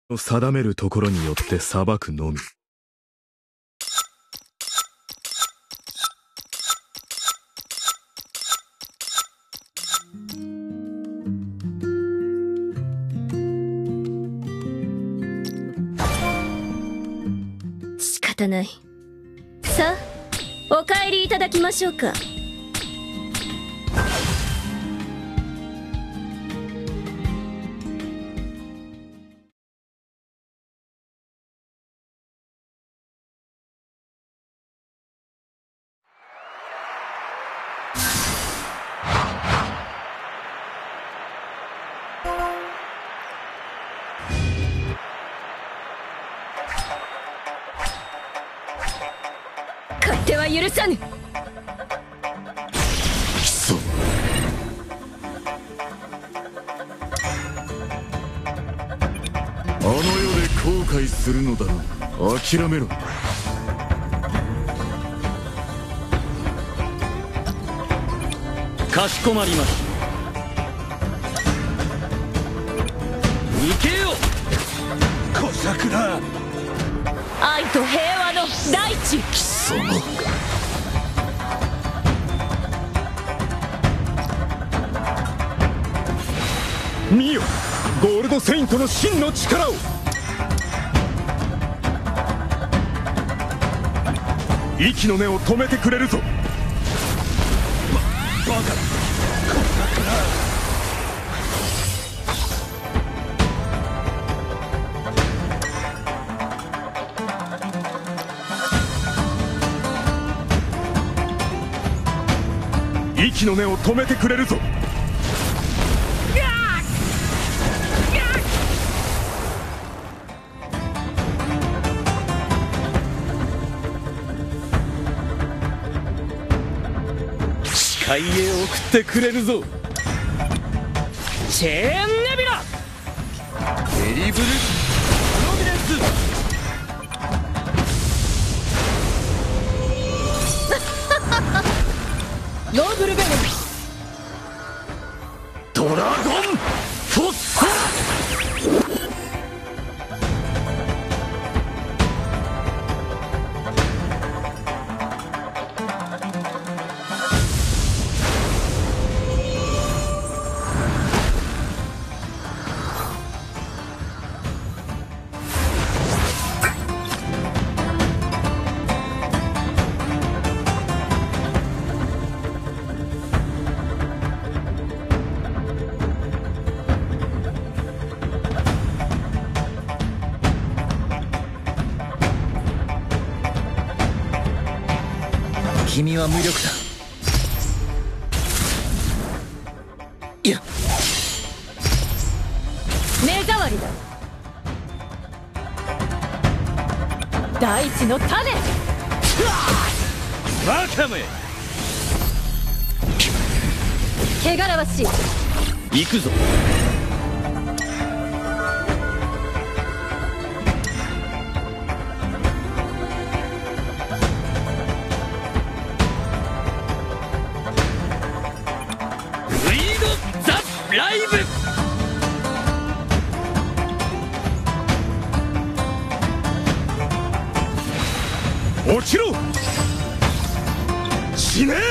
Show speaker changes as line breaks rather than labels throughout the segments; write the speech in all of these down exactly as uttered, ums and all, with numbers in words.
を定めるところによって裁くのみ。
仕方ない。さあ、お帰りいただきましょうか。勝手は許さぬ。
くそ。あの世で後悔するのだろう。諦めろ。
かしこまりました。行けよ小桜。
愛と平和の大地。
貴様。見よ、ゴールドセイントの真の力を。息の根を止めてくれるぞ。ババカだ。息の根を止めてくれるぞ。
海へ送ってくれるぞ。チェーンネビラテリブルプロビデンス。
ノーブルベネ
ドラゴンフォスフォ
君は無力だ。いや、
目障りだ。大地の種。
バカめ。
汚らわしい。
行くぞ。ライ
ブ。落ちろ。死ね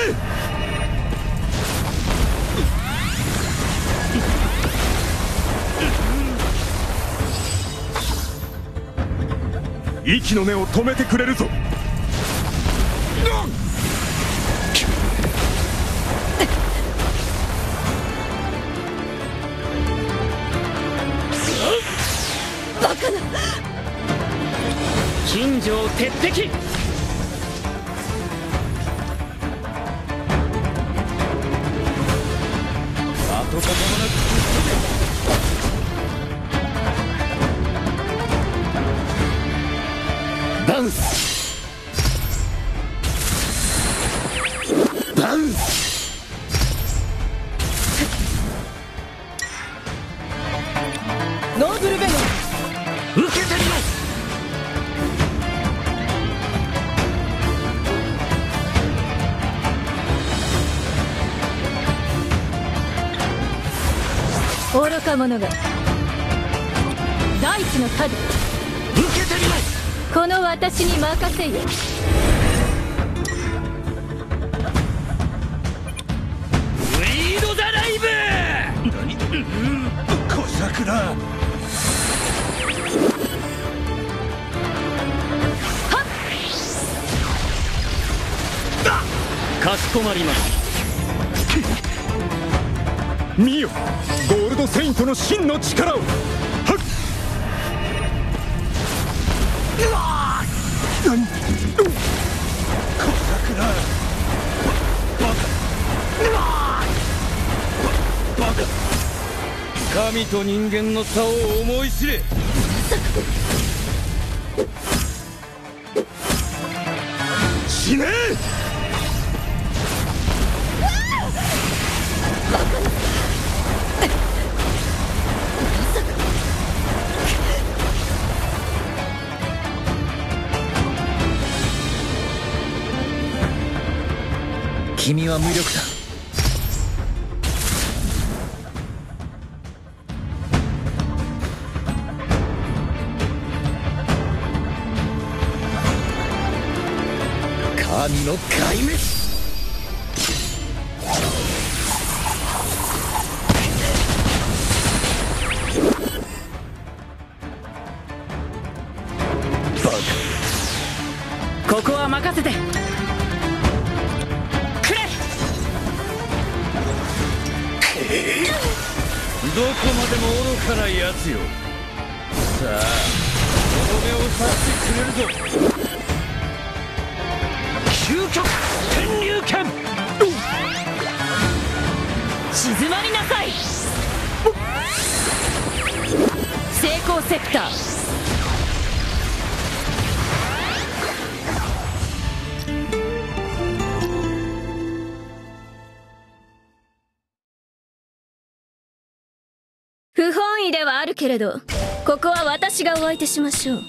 え。息の根を止めてくれるぞ。
バカな。
金城鉄壁。跡形もなくバウンスバウンス。
ノーブルベネ
受けてみろ。
愚か者が。大地ちの盾、
受けてみろ。
この私に任せよ。
ウィード・ザ・ライブ。何、うん、小桜。かしこまります。
見よ、ゴールドセイントの真の力を。はっ、何、小桜。バカバカ。
神と人間の差を思い知れ。
死ねえ。
君は無力だ。神の壊滅。バカ。ここは任せて。どこまでも愚かなやつよ。さあ、とどめを刺してくれるぞ。究極天竜拳。
静まりなさい。成功セプター。不本意ではあるけれど、ここは私がお相手しましょう。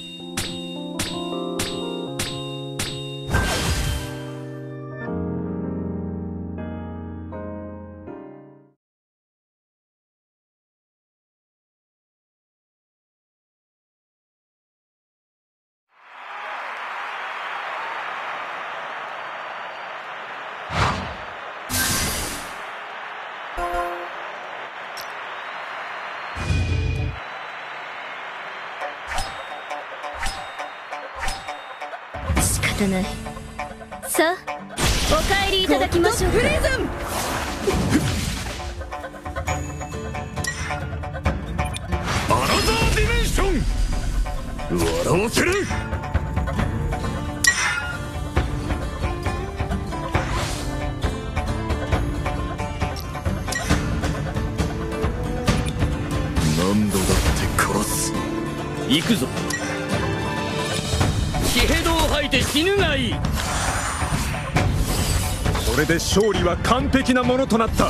仕方ない。さあ、お帰りいただきましょうか。プリズン。
アナザーディメンション。笑わせる。何度だって殺す。
行くぞ。血ヘドを吐いて死ぬがいい。
それで勝利は完璧なものとなった。
コ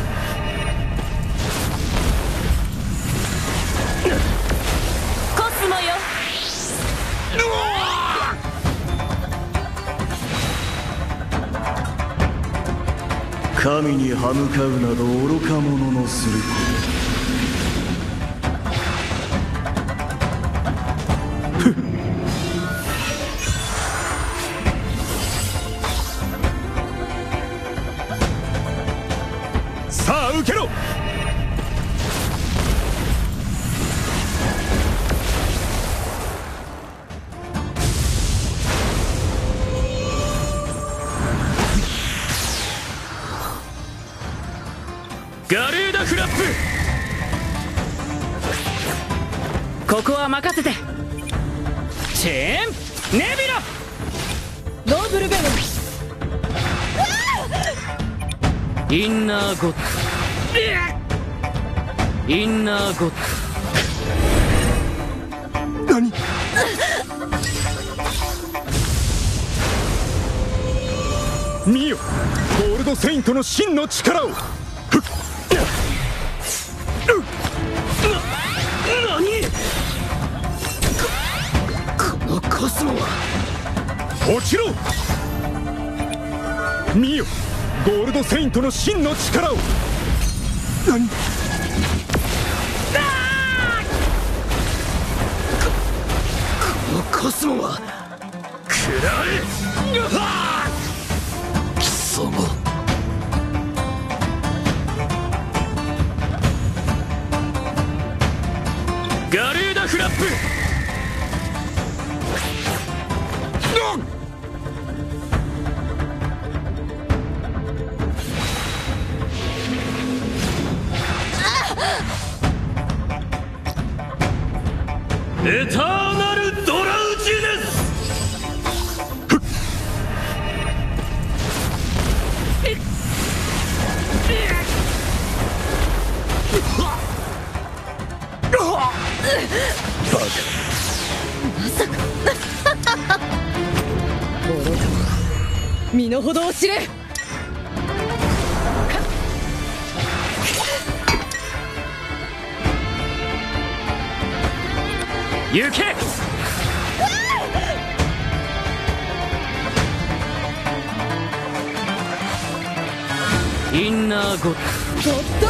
スモよ。
神に歯向かうなど愚か者のすること。さあ受けろ。
ガルーダフラップ。ここは任せて。チェーンネビラ。ノーブルベム。インナーゴッド。インナーゴッド。
何。見よ、ゴールドセイントの真の力を。
何。このコスモは。
落ちろ。見よ、ゴールドセイントの真の力を。何。
コスモは食らえ。うわっ貴様。ガルーダフラップ。エターナルドラウジネス。バカ。
まさか
愚か者、身の程を知れ。
行け。インナーゴッド。
ゴッド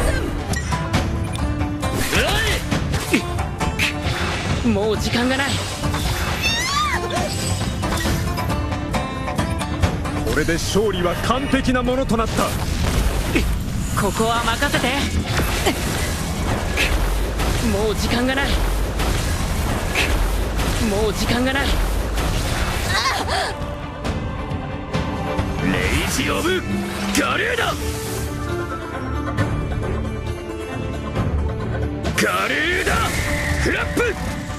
うい。もう時間がない。
これで勝利は完璧なものとなった。
ここは任せて。もう時間がない。もう時間がない。レイジ・オブ・ガルーダ。ガルーダフラップ。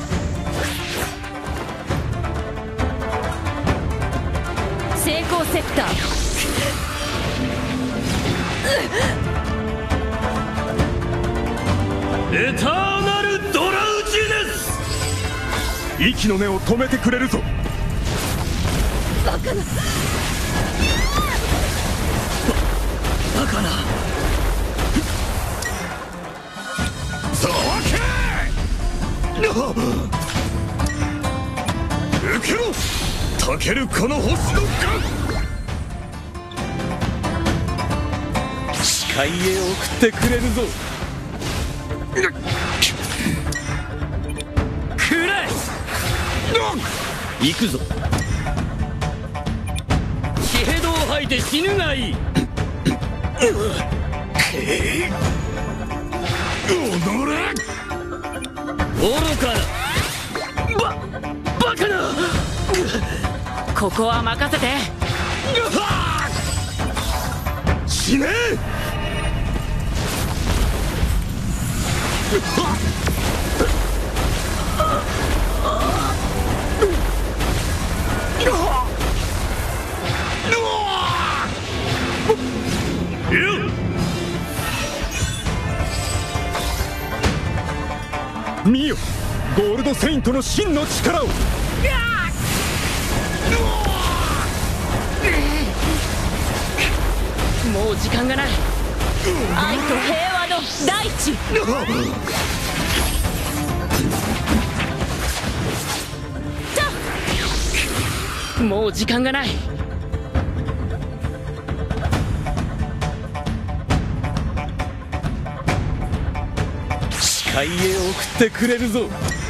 成功セクター。
エターナルドラウジネス。
息の根を止めてくれるぞ。
バカな。
バカな。
さあけ受けろタケルこの星のガン。
視界へ送ってくれるぞ。くらえ。行くぞ。血ヘドを吐いて死ぬがいい。
おのれ
愚かな。ババカな。ここは任せて。
死ね見よゴールドセイントの真の力を。
もう時間がない。
愛と平和の大地。
もう時間がない。視界へ送ってくれるぞ。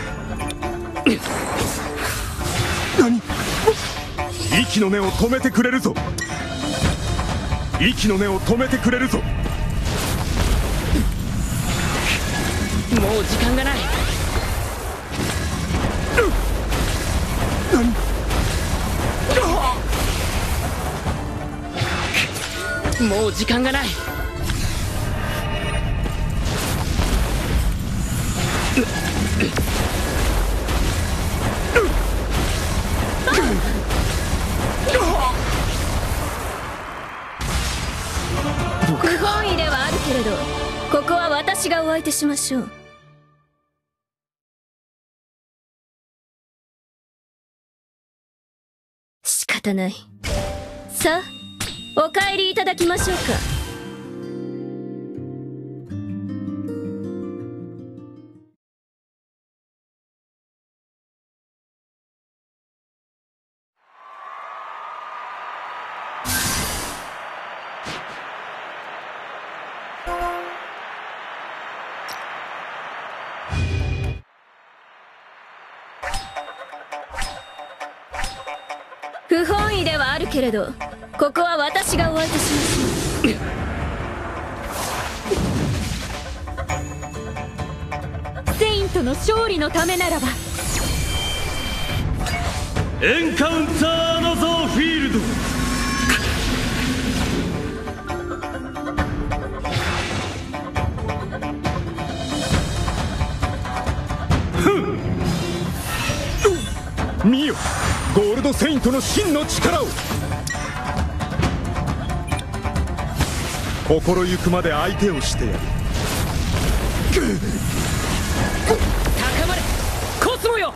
何息の根を止めてくれるぞ。息の根を止めてくれるぞ。
もう時間がない。もう時間がない。
不本意ではあるけれど、ここは私がお相手しましょう。仕方ない。さあお帰りいただきましょうか。 不本意ではあるけれど、ここは私がお相手します。セイントの勝利のためならば。
エンカウンターナザーフィールド。見よ、ゴールドセイントの真の力を。心ゆくまで相手をしてやる。
高まれコスモよ。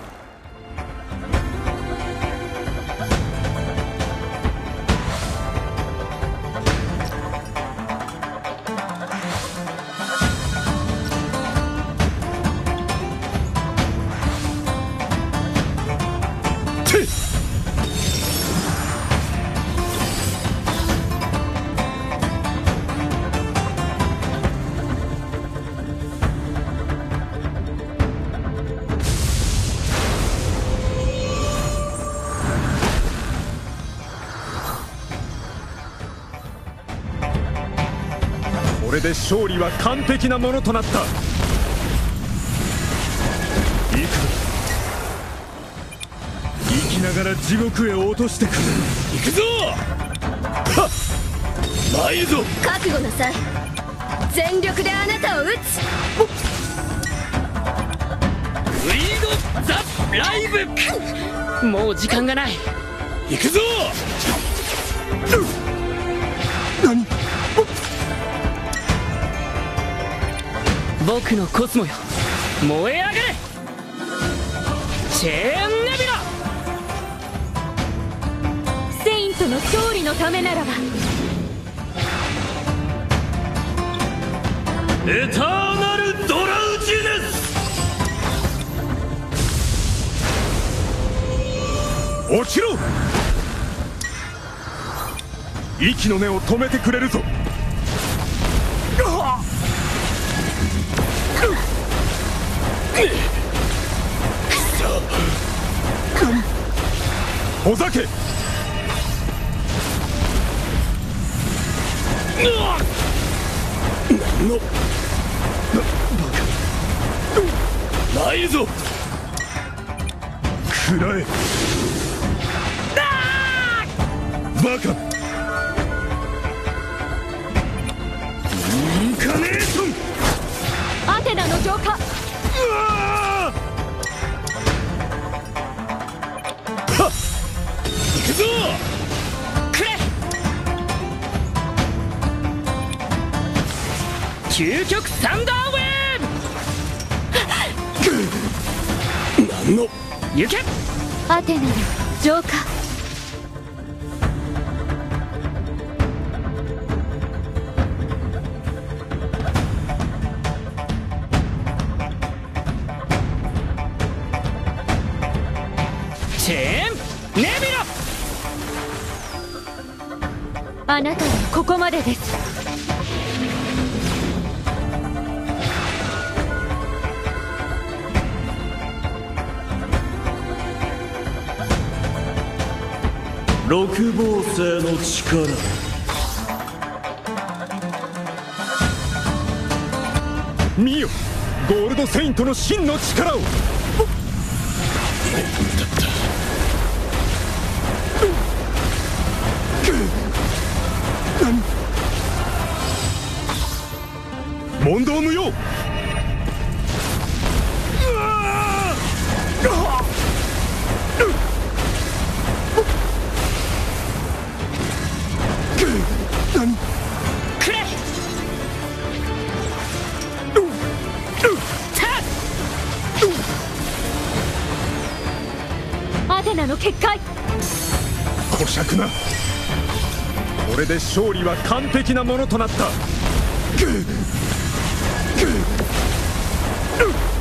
これで勝利は完璧なものとなった。行くぞ。生きながら地獄へ落としてくれ。行くぞ。はっ、前ぞ。
覚悟なさい。全力であなたを撃つ。
ウィード・ザ・ライブ。もう時間がない。
行くぞ。何。
僕のコスモよ、燃え上がれ。チェーンネビラ。
セイントの勝利のためならば。
エターナルドラウジネス。落ちろ。息の根を止めてくれるぞ。お酒。何のバカ。ないぞ。食らえ。バカ。インカネーション。
アテナの浄化。
行くぞ。
くれ。究極サンダーウェーブ。
何の。
行け。
アテナの浄化。
チェーンネビラ。
あなたはここまでです。
六芒星の力。見よ、ゴールドセイントの真の力を。問答無用。
くれ。
アテナの結界。
小尺な。これで勝利は完璧なものとなった。